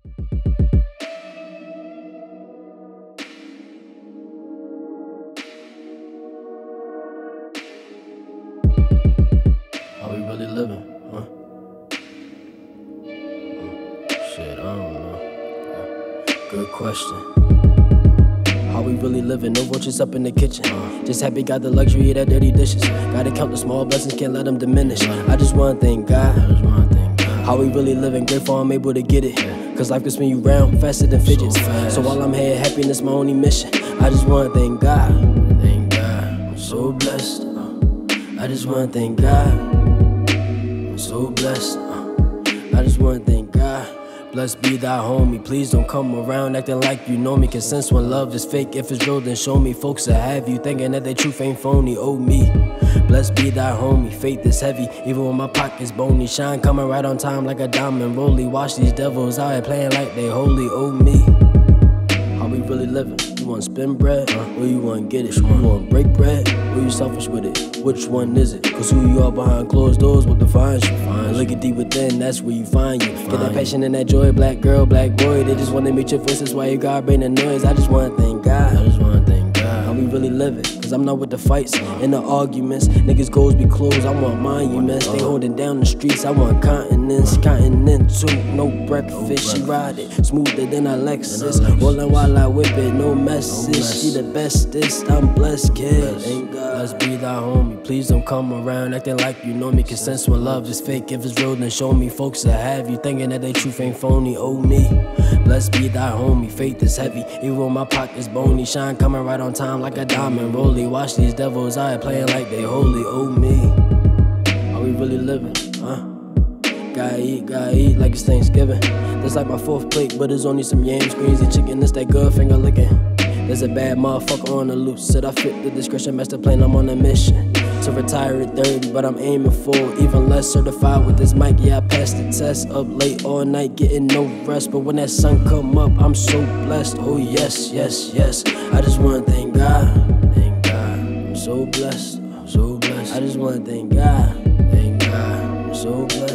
How we really living, huh? Shit, I don't know. Good question. How we really living? No roaches up in the kitchen. Just happy got the luxury of that dirty dishes. Gotta count the small blessings, can't let them diminish. I just wanna thank God. How we really living? Grateful I'm able to get it. Cause life can spin you round faster than fidgets. So while I'm here, happiness my only mission. I just wanna thank God. Thank God. I'm so blessed. I just wanna thank God. I'm so blessed. I just wanna thank God. Blessed be thy homie. Please don't come around acting like you know me. Can sense when love is fake. If it's real, then show me. Folks that have you thinking that their truth ain't phony. Oh me. Blessed be thy homie. Faith is heavy, even when my pocket's bony. Shine coming right on time like a diamond rollie. Watch these devils out here playing like they holy. Oh me. How we really living? You want spin bread, or you want get it? You want break bread, or you selfish with it? Which one is it? Cause who you are behind closed doors will define you. Look at deep within, that's where you find you. Get that passion and that joy, black girl, black boy. They just wanna meet your voice, that's why you gotta bring the noise. I just wanna thank God. I just wanna thank God. How we really living? Cause I'm not with the fights and the arguments. Niggas goals be closed, I want monuments. They holding down the streets, I want continents. Continental, no breakfast, she ride it smoother than a Lexus. Rolling while I whip it, no message. She the bestest, I'm blessed, kid. Thank God. Let's be thy homie. Please don't come around acting like you know me. Can sense when love is fake. If it's real, then show me. Folks that have you thinking that they truth ain't phony. Oh me. Blessed be thy homie. Faith is heavy, even when my pocket's bony. Shine coming right on time like a diamond rollie. Watch these devils out here playing like they holy. Oh me. How we really living, huh? Gotta eat like it's Thanksgiving. That's like my fourth plate, but it's only some yams, greens, and chicken. It's that good finger licking. There's a bad motherfucker on the loose. Said I fit the description, master plan, I'm on a mission to retire at 30, but I'm aiming for even less. Certified with this mic, yeah, I passed the test. Up late all night, getting no rest. But when that sun come up, I'm so blessed. Oh yes, yes, yes. I just wanna thank God. Thank God. I'm so blessed. I'm so blessed. I just wanna thank God. Thank God. I'm so blessed.